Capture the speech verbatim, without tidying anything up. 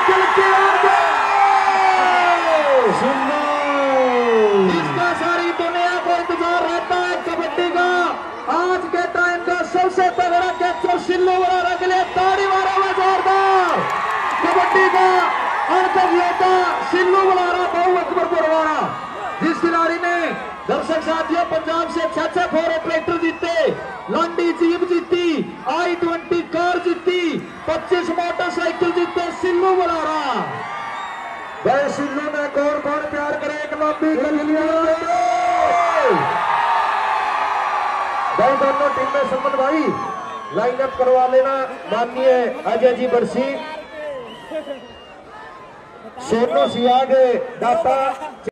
चल के इसका सारी दुनिया को इंतजार रहता है कबड्डी का। आज के टाइम का सबसे तगड़ा कैचर सिल्लू बरारा के लिए ताड़ी मारा हुआ जोरदार। कबड्डी का अणकब योद्धा सिल्लू बरारा बहु अकबर पुरवाड़ा, जिस खिलाड़ी ने दर्शक साथियों पंजाब से छह छह फोर ट्रैक्टर जीते, लंडी जीप जीती, आई ट्वेंटी कार जीती, पच्चीस मोटरसाइकिल जीते सिल्लू बरारा। भाई सिल्लू ने कौन कौन प्यार करे एक लंबी गलियां भाई दोनों टीम में संबंध भाई लाइनअप करवा लेना। माननीय अजय जी बरसी, सोनू सियाग दाता।